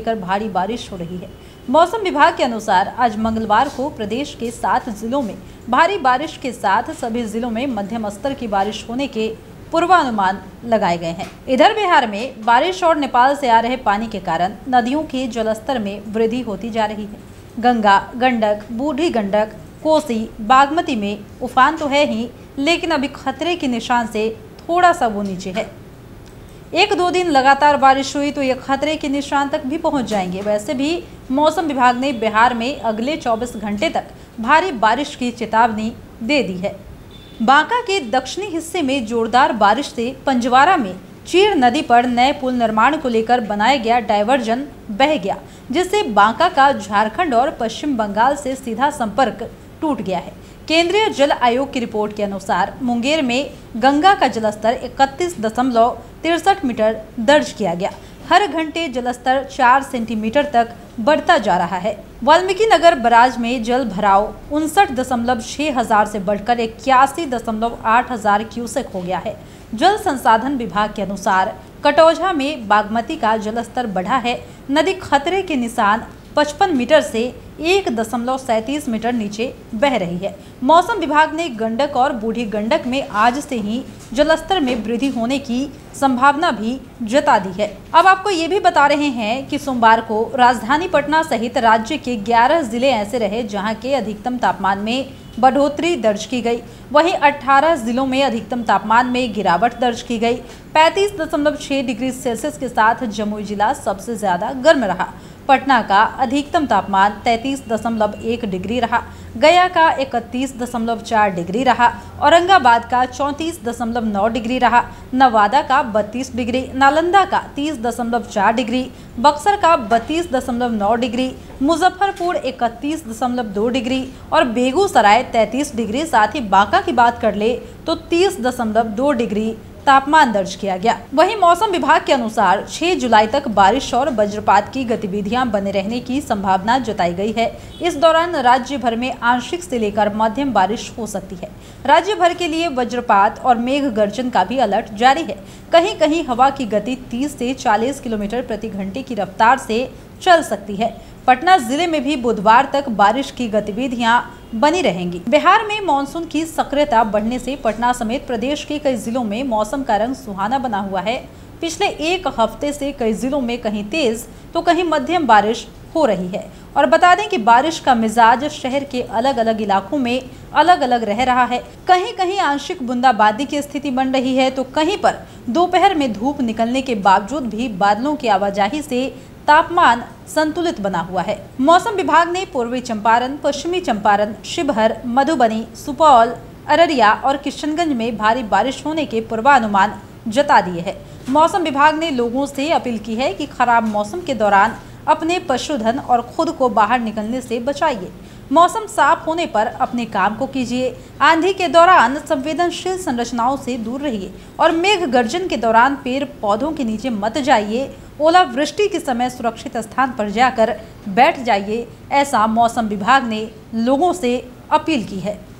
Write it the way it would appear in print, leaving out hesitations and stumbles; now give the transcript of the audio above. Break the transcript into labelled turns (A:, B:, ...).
A: लेकर भारी बारिश हो रही है। मौसम विभाग के अनुसार आज मंगलवार को प्रदेश के 7 जिलों में भारी बारिश के साथ सभी जिलों में मध्यम स्तर की बारिश होने के पूर्वानुमान लगाए गए हैं। इधर बिहार में बारिश और नेपाल से आ रहे पानी के कारण नदियों के जलस्तर में वृद्धि होती जा रही है। गंगा, गंडक, बूढ़ी गंडक, कोसी, बागमती में उफान तो है ही, लेकिन अभी खतरे के निशान से थोड़ा सा वो नीचे है। 1-2 दिन लगातार बारिश हुई तो ये खतरे के निशान तक भी पहुंच जाएंगे। वैसे भी मौसम विभाग ने बिहार में अगले 24 घंटे तक भारी बारिश की चेतावनी दे दी है। बांका के दक्षिणी हिस्से में जोरदार बारिश से पंजवारा में चीर नदी पर नए पुल निर्माण को लेकर बनाया गया डायवर्जन बह गया, जिससे बांका का झारखंड और पश्चिम बंगाल से सीधा संपर्क टूट गया है। केंद्रीय जल आयोग की रिपोर्ट के अनुसार मुंगेर में गंगा का जलस्तर 31.63 मीटर दर्ज किया गया। हर घंटे जलस्तर 4 सेंटीमीटर तक बढ़ता जा रहा है। वाल्मीकि नगर बराज में जल भराव 59.6 हजार से बढ़कर 81.8 हजार क्यूसेक हो गया है। जल संसाधन विभाग के अनुसार कटौझा में बागमती का जलस्तर बढ़ा है। नदी खतरे के निशान 55 मीटर से 1.37 मीटर नीचे बह रही है। मौसम विभाग ने गंडक और बूढ़ी गंडक में आज से ही जलस्तर में वृद्धि होने की संभावना भी जता दी है। अब आपको ये भी बता रहे हैं कि सोमवार को राजधानी पटना सहित राज्य के 11 जिले ऐसे रहे जहां के अधिकतम तापमान में बढ़ोतरी दर्ज की गई। वहीं 18 जिलों में अधिकतम तापमान में गिरावट दर्ज की गई। 35.6 डिग्री सेल्सियस के साथ जमुई जिला सबसे ज्यादा गर्म रहा। पटना का अधिकतम तापमान 33.1 डिग्री रहा। गया का 31.4 डिग्री रहा। औरंगाबाद का 34.9 डिग्री रहा। नवादा का 32 डिग्री, नालंदा का 30.4 डिग्री, बक्सर का 32.9 डिग्री, मुजफ्फरपुर 31.2 डिग्री और बेगूसराय 33 डिग्री। साथ ही बांका की बात कर ले तो 30.2 डिग्री तापमान दर्ज किया गया। वहीं मौसम विभाग के अनुसार 6 जुलाई तक बारिश और वज्रपात की गतिविधियां बने रहने की संभावना जताई गई है। इस दौरान राज्य भर में आंशिक से लेकर मध्यम बारिश हो सकती है। राज्य भर के लिए वज्रपात और मेघ गर्जन का भी अलर्ट जारी है। कहीं कहीं हवा की गति 30 से 40 किलोमीटर प्रति घंटे की रफ्तार से चल सकती है। पटना जिले में भी बुधवार तक बारिश की गतिविधियां बनी रहेंगी। बिहार में मानसून की सक्रियता बढ़ने से पटना समेत प्रदेश के कई जिलों में मौसम का रंग सुहाना बना हुआ है। पिछले एक हफ्ते से कई जिलों में कहीं तेज तो कहीं मध्यम बारिश हो रही है। और बता दें कि बारिश का मिजाज शहर के अलग अलग इलाकों में अलग अलग रह रहा है। कहीं कहीं आंशिक बूंदाबांदी की स्थिति बन रही है तो कहीं पर दोपहर में धूप निकलने के बावजूद भी बादलों की आवाजाही से तापमान संतुलित बना हुआ है। मौसम विभाग ने पूर्वी चंपारण, पश्चिमी चंपारण, शिवहर, मधुबनी, सुपौल, अररिया और किशनगंज में भारी बारिश होने के पूर्वानुमान जता दिए हैं। मौसम विभाग ने लोगों से अपील की है कि खराब मौसम के दौरान अपने पशुधन और खुद को बाहर निकलने से बचाइए। मौसम साफ होने पर अपने काम को कीजिए। आंधी के दौरान संवेदनशील संरचनाओं से दूर रहिए और मेघ गर्जन के दौरान पेड़ पौधों के नीचे मत जाइए। ओलावृष्टि के समय सुरक्षित स्थान पर जाकर बैठ जाइए। ऐसा मौसम विभाग ने लोगों से अपील की है।